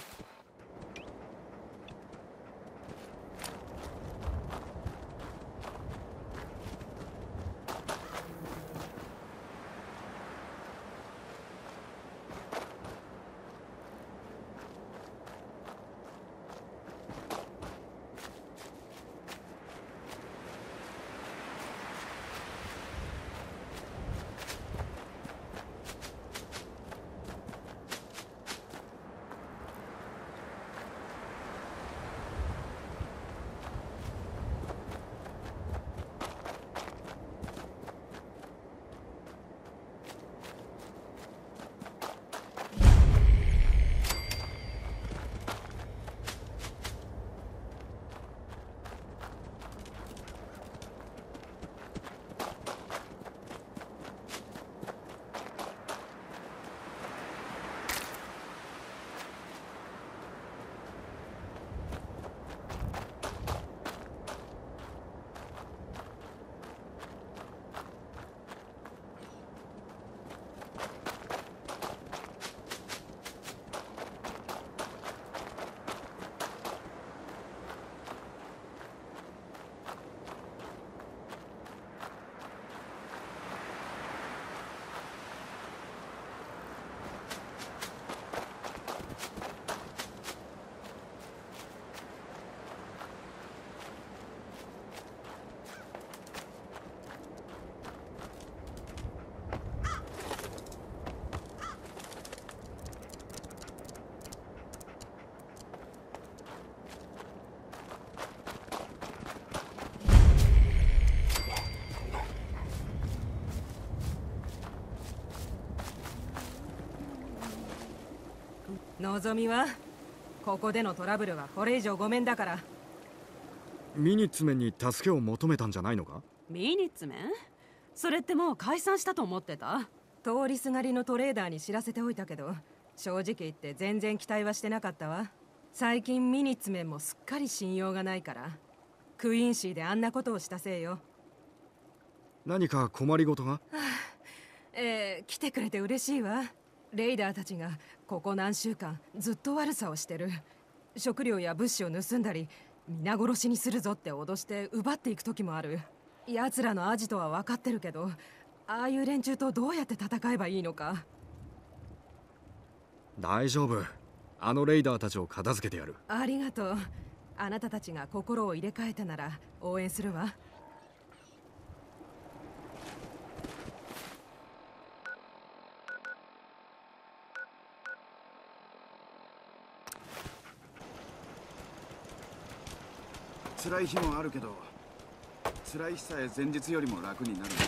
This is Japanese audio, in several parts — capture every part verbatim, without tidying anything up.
のぞみはここでのトラブルはこれ以上ごめんだから。 ミニッツメンに助けを求めたんじゃないのか？ ミニッツメン？それってもう解散したと思ってた。 通りすがりのトレーダーに知らせておいたけど、正直言って全然期待はしてなかったわ。最近ミニッツメンもすっかり信用がないから。クイーンシーであんなことをしたせいよ。 何か困りごとが？はあ、 えー、来てくれて嬉しいわ。レイダーたちがここ何週間ずっと悪さをしてる。食料や物資を盗んだり、皆殺しにするぞって脅して奪っていく時もある。奴らのアジトは分かってるけど、ああいう連中とどうやって戦えばいいのか。 大丈夫、あのレイダーたちを片付けてやる。 ありがとう。あなたたちが心を入れ替えたなら応援するわ。 辛い日もあるけど、辛い日さえ前日よりも楽になるんだ。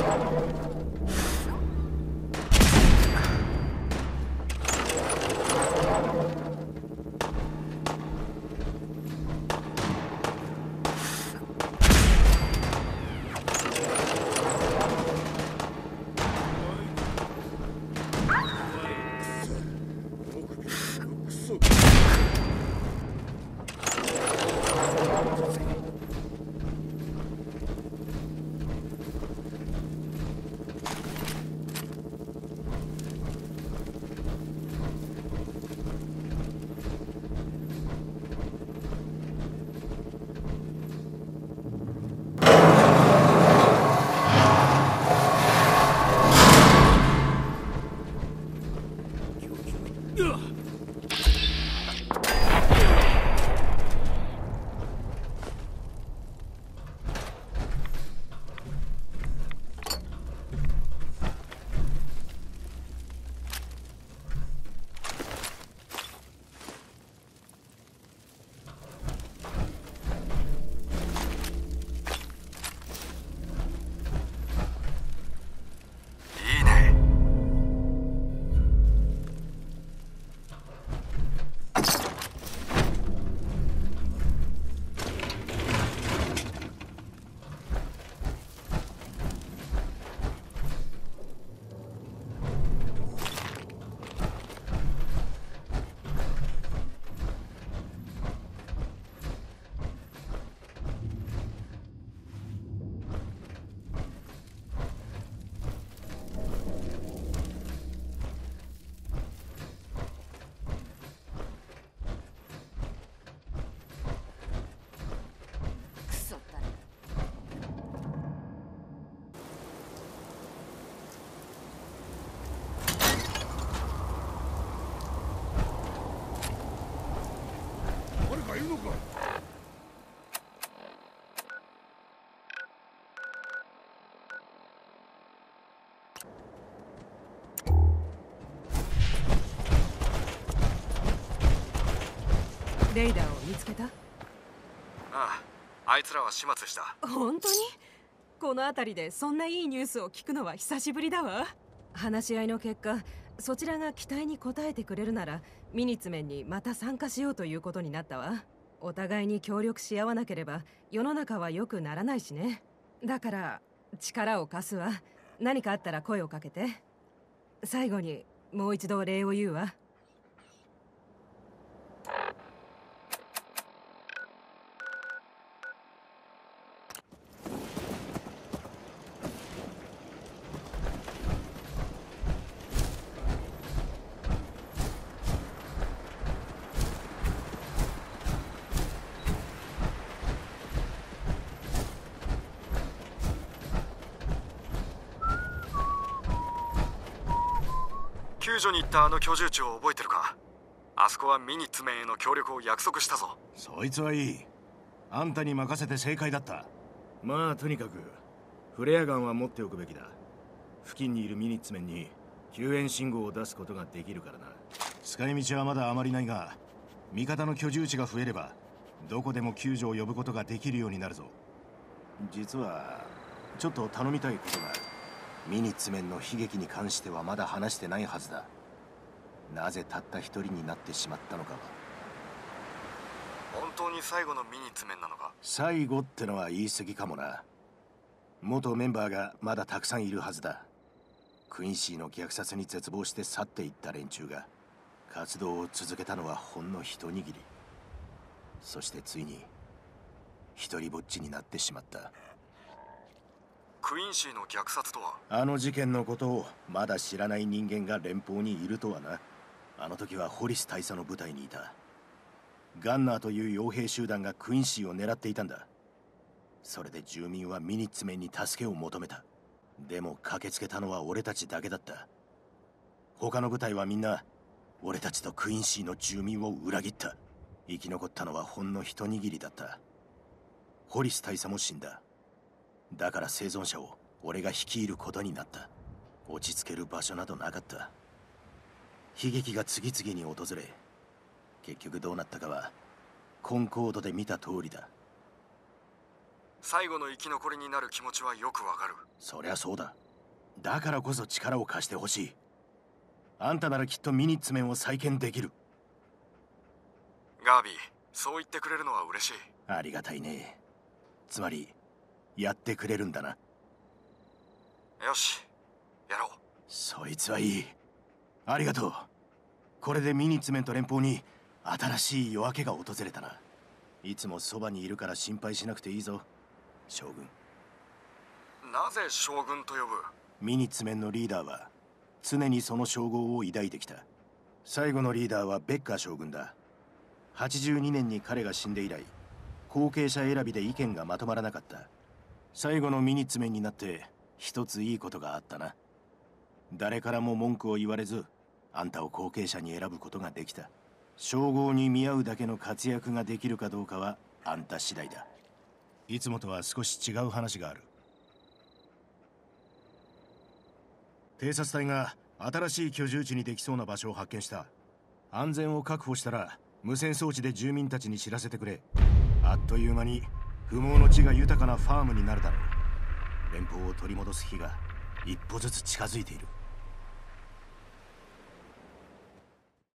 レイダーを見つけた？ああ、あいつらは始末した。 本当に？この辺りでそんないいニュースを聞くのは久しぶりだわ。話し合いの結果、そちらが期待に応えてくれるならミニッツメンにまた参加しようということになったわ。お互いに協力し合わなければ世の中は良くならないしね。だから力を貸すわ。何かあったら声をかけて。最後にもう一度礼を言うわ。 救助に行ったあの居住地を覚えてるか？あそこはミニッツメンへの協力を約束したぞ。 そいつはいい。あんたに任せて正解だった。まあとにかくフレアガンは持っておくべきだ。付近にいるミニッツメンに救援信号を出すことができるからな。使い道はまだあまりないが、味方の居住地が増えればどこでも救助を呼ぶことができるようになるぞ。実はちょっと頼みたいことがある。ミニッツメンの悲劇に関してはまだ話してないはずだ。なぜたった一人になってしまったのかは。 本当に最後のミニッツメンなのか？ 最後ってのは言い過ぎかもな。元メンバーがまだたくさんいるはずだ。クインシーの虐殺に絶望して去っていった連中が活動を続けたのはほんの一握り。そしてついに一人ぼっちになってしまった。 クインシーの虐殺とは？ あの事件のことをまだ知らない人間が連邦にいるとはな。あの時はホリス大佐の部隊にいた。ガンナーという傭兵集団がクインシーを狙っていたんだ。それで住民はミニッツメンに助けを求めた。でも駆けつけたのは俺たちだけだった。他の部隊はみんな俺たちとクインシーの住民を裏切った。生き残ったのはほんの一握りだった。ホリス大佐も死んだ。だから生存者を俺が率いることになった。落ち着ける場所などなかった。悲劇が次々に訪れ、結局どうなったかはコンコードで見た通りだ。 最後の生き残りになる気持ちはよくわかる。 そりゃそうだ。だからこそ力を貸してほしい。あんたならきっとミニッツメンを再建できる。 ガービー、そう言ってくれるのは嬉しい。 ありがたいね。つまりやってくれるんだな。 よし、やろう。 そいつはいい。ありがとう。これでミニッツメント連邦に新しい夜明けが訪れたな。いつもそばにいるから心配しなくていいぞ、将軍。 なぜ将軍と呼ぶ？ ミニッツメンのリーダーは常にその称号を抱いてきた。最後のリーダーはベッカー将軍だ。はちじゅうにねんに彼が死んで以来、後継者選びで意見がまとまらなかった。最後のミニッツメンになって一ついいことがあったな。誰からも文句を言われず、あんたを後継者に選ぶことができた。称号に見合うだけの活躍ができるかどうかはあんた次第だ。いつもとは少し違う話がある。偵察隊が新しい居住地にできそうな場所を発見した。安全を確保したら無線装置で住民たちに知らせてくれ。あっという間に不毛の地が豊かなファームになるだろう。連邦を取り戻す日が一歩ずつ近づいている。